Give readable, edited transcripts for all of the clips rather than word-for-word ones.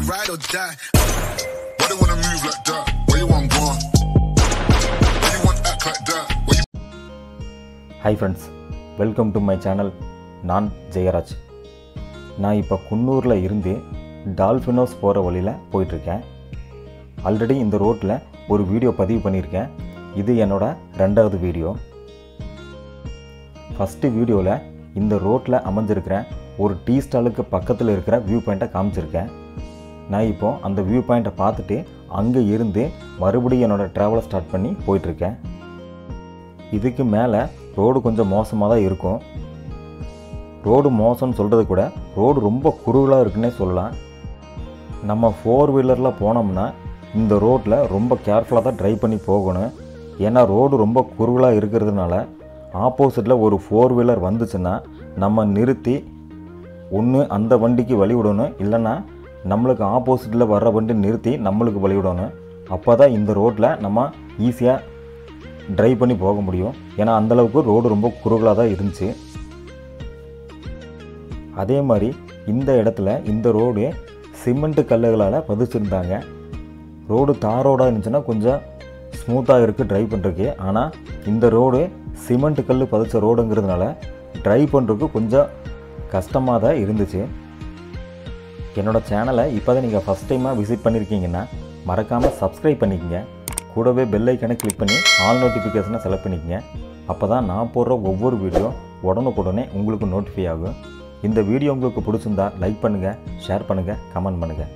ride or die. Why they wanna move like that? Why you want go? Why you want act like that? Why you... Hi friends, welcome to my channel. நான் ஜெயராஜ். நான் இப்போ குன்னூரில் இருந்து Dolphin's Nose போகிற வழியில் போயிட்டுருக்கேன். Already இந்த ரோட்டில் ஒரு வீடியோ பதிவு பண்ணியிருக்கேன். இது என்னோட ரெண்டாவது வீடியோ. ஃபஸ்ட்டு வீடியோவில் இந்த ரோட்டில் அமைஞ்சிருக்கிற ஒரு டீ ஸ்டாலுக்கு பக்கத்தில் இருக்கிற வியூ பாயிண்ட்டை காமிச்சிருக்கேன். நான் இப்போது அந்த வியூ பாயிண்ட்டை பார்த்துட்டு அங்கே இருந்து மறுபடியும் என்னோடய ட்ராவலை ஸ்டார்ட் பண்ணி போயிட்டுருக்கேன். இதுக்கு மேலே ரோடு கொஞ்சம் மோசமாக தான் இருக்கும். ரோடு மோசம்னு சொல்கிறது கூட ரோடு ரொம்ப குறுகலாக இருக்குன்னே சொல்லலாம். நம்ம 4 வீலரில் போனோம்னா இந்த ரோட்டில் ரொம்ப கேர்ஃபுல்லாக தான் ட்ரைவ் பண்ணி போகணும். ஏன்னா ரோடு ரொம்ப குறுகலாக இருக்கிறதுனால ஆப்போசிட்டில் ஒரு 4 வீலர் வந்துச்சுன்னா நம்ம நிறுத்தி ஒன்று அந்த வண்டிக்கு வழி விடணும், இல்லைன்னா நம்மளுக்கு ஆப்போசிட்டில் வர்ற வண்டி நிறுத்தி நம்மளுக்கு வழி விடணும். அப்போ தான் இந்த ரோட்டில் நம்ம ஈஸியாக ட்ரைவ் பண்ணி போக முடியும். ஏன்னா அந்தளவுக்கு ரோடு ரொம்ப குறுகலாக தான் இருந்துச்சு. அதே மாதிரி இந்த இடத்துல இந்த ரோடு சிமெண்ட்டு கல்லுகளால் பதிச்சிருந்தாங்க. ரோடு தாரோடாக இருந்துச்சுன்னா கொஞ்சம் ஸ்மூத்தாக இருக்குது ட்ரைவ் பண்ணுறதுக்கு. ஆனால் இந்த ரோடு சிமெண்ட் கல் பதிச்ச ரோடுங்கிறதுனால ட்ரைவ் பண்ணுறதுக்கு கொஞ்சம் கஷ்டமாக தான் இருந்துச்சு. என்னோடய சேனலை இப்போ தான் நீங்கள் ஃபஸ்ட் டைமாக விசிட் பண்ணியிருக்கீங்கன்னா மறக்காமல் சப்ஸ்கிரைப் பண்ணிக்கங்க. கூடவே பெல் ஐக்கானை கிளிக் பண்ணி ஆல் நோட்டிஃபிகேஷனை செலக்ட் பண்ணிக்கங்க. அப்போ தான் நான் போடுற ஒவ்வொரு வீடியோ உடனுக்குடனே உங்களுக்கு நோட்டிஃபை ஆகும். இந்த வீடியோ உங்களுக்கு பிடிச்சிருந்தா லைக் பண்ணுங்கள், ஷேர் பண்ணுங்கள், கமெண்ட் பண்ணுங்கள்.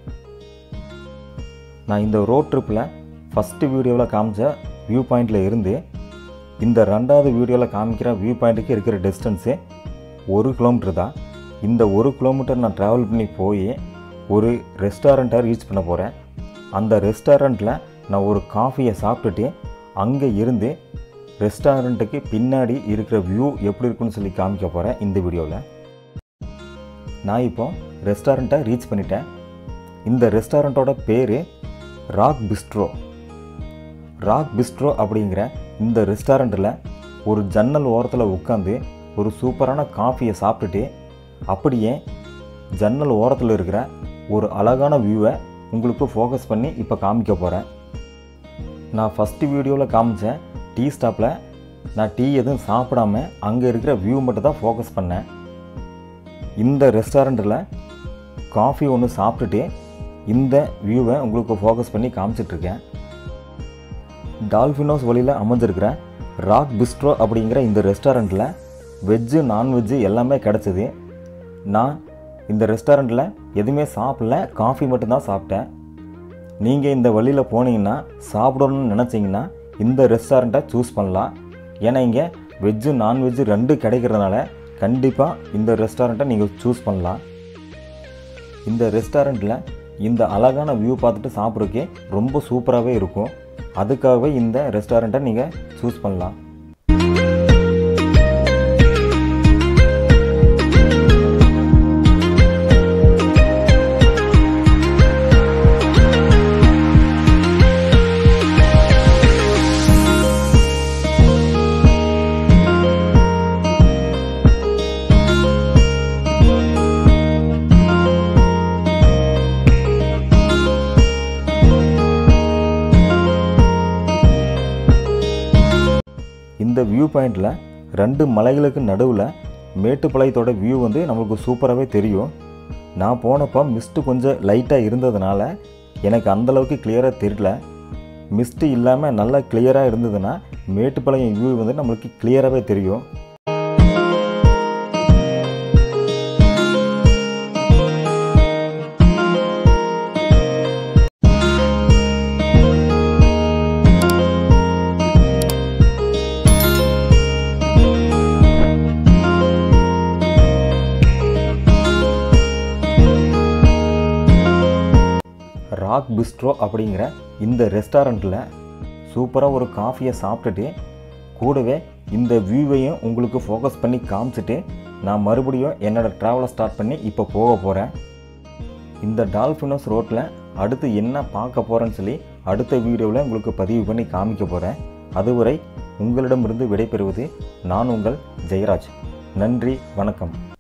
நான் இந்த ரோட் ட்ரிப்பில் ஃபஸ்ட்டு வீடியோவில் காமிச்ச வியூ பாயிண்டில் இருந்து இந்த ரெண்டாவது வீடியோவில் காமிக்கிற வியூ பாயிண்ட்டுக்கு இருக்கிற டிஸ்டன்ஸு 1 கிலோமீட்டர் தான். இந்த 1 கிலோமீட்டர் நான் ட்ராவல் பண்ணி போய் ஒரு ரெஸ்டாரண்ட்டை ரீச் பண்ண போகிறேன். அந்த ரெஸ்டாரண்ட்டில் நான் ஒரு காஃபியை சாப்பிட்டுட்டு அங்கே இருந்து ரெஸ்டாரண்ட்டுக்கு பின்னாடி இருக்கிற வியூ எப்படி இருக்குன்னு சொல்லி காமிக்க போகிறேன் இந்த வீடியோவில். நான் இப்போ ரெஸ்டாரண்ட்டை ரீச் பண்ணிட்டேன். இந்த ரெஸ்டாரண்ட்டோட பேர் ராக் பிஸ்ட்ரோ. ராக் பிஸ்ட்ரோ அப்படிங்கிற இந்த ரெஸ்டாரண்ட்டில் ஒரு ஜன்னல் ஓரத்தில் உட்காந்து ஒரு சூப்பரான காஃபியை சாப்பிட்டுட்டு அப்படியே ஜன்னல் ஓரத்தில் இருக்கிற ஒரு அழகான வியூவை உங்களுக்கு ஃபோக்கஸ் பண்ணி இப்போ காமிக்க போகிறேன். நான் ஃபஸ்ட்டு வீடியோவில் காமிச்ச டீ ஸ்டாப்பில் நான் டீ எதுவும் சாப்பிடாம அங்கே இருக்கிற வியூ மட்டும் தான் ஃபோக்கஸ் பண்ணேன். இந்த ரெஸ்டாரண்ட்டில் காஃபி ஒன்று சாப்பிட்டுட்டு இந்த வியூவை உங்களுக்கு ஃபோக்கஸ் பண்ணி காமிச்சிட்ருக்கேன். டால்ஃபினோஸ் வழியில் அமைஞ்சிருக்கிற ராக் பிஸ்ட்ரோ அப்படிங்கிற இந்த ரெஸ்டாரண்ட்டில் வெஜ்ஜு நான்வெஜ்ஜு எல்லாமே கிடச்சிது. நான் இந்த ரெஸ்டாரண்ட்டில் எதுவுமே சாப்பிடல, காஃபி மட்டும்தான் சாப்பிட்டேன். நீங்கள் இந்த வழியில் போனீங்கன்னா சாப்பிடணும்னு நினச்சிங்கன்னா இந்த ரெஸ்டாரண்ட்டை சூஸ் பண்ணலாம். ஏன்னா இங்கே வெஜ்ஜு நான்வெஜ்ஜு 2 கிடைக்கிறதுனால கண்டிப்பாக இந்த ரெஸ்டாரண்ட்டை நீங்கள் சூஸ் பண்ணலாம். இந்த ரெஸ்டாரண்ட்டில் இந்த அழகான வியூ பார்த்துட்டு சாப்பிட்றதுக்கே ரொம்ப சூப்பராகவே இருக்கும். அதுக்காகவே இந்த ரெஸ்டாரண்ட்டை நீங்கள் சூஸ் பண்ணலாம். இந்த வியூ பாயிண்டில் 2 மலைகளுக்கு நடுவில் மேட்டுப்பாளையத்தோட வியூ வந்து நம்மளுக்கு சூப்பராகவே தெரியும். நான் போனப்போ மிஸ்ட்டு கொஞ்சம் லைட்டாக இருந்ததுனால எனக்கு அந்தளவுக்கு கிளியராக தெரியல. மிஸ்ட்டு இல்லாமல் நல்லா கிளியராக இருந்ததுன்னா மேட்டுப்பாளையம் வியூ வந்து நம்மளுக்கு கிளியராகவே தெரியும். ராக் பிஸ்ட்ரோ அப்படிங்கிற இந்த ரெஸ்டாரண்ட்டில் சூப்பராக ஒரு காஃபியை சாப்பிட்டுட்டு கூடவே இந்த வியூவையும் உங்களுக்கு ஃபோக்கஸ் பண்ணி காமிச்சிட்டு நான் மறுபடியும் என்னோடய ட்ராவலை ஸ்டார்ட் பண்ணி இப்போ போக போகிறேன். இந்த டால்ஃபினோஸ் ரோட்டில் அடுத்து என்ன பார்க்க போகிறேன்னு சொல்லி அடுத்த வீடியோவில் உங்களுக்கு பதிவு பண்ணி காமிக்க போகிறேன். அதுவரை உங்களிடமிருந்து விடைபெறுவது நான் உங்கள் ஜெயராஜ். நன்றி, வணக்கம்.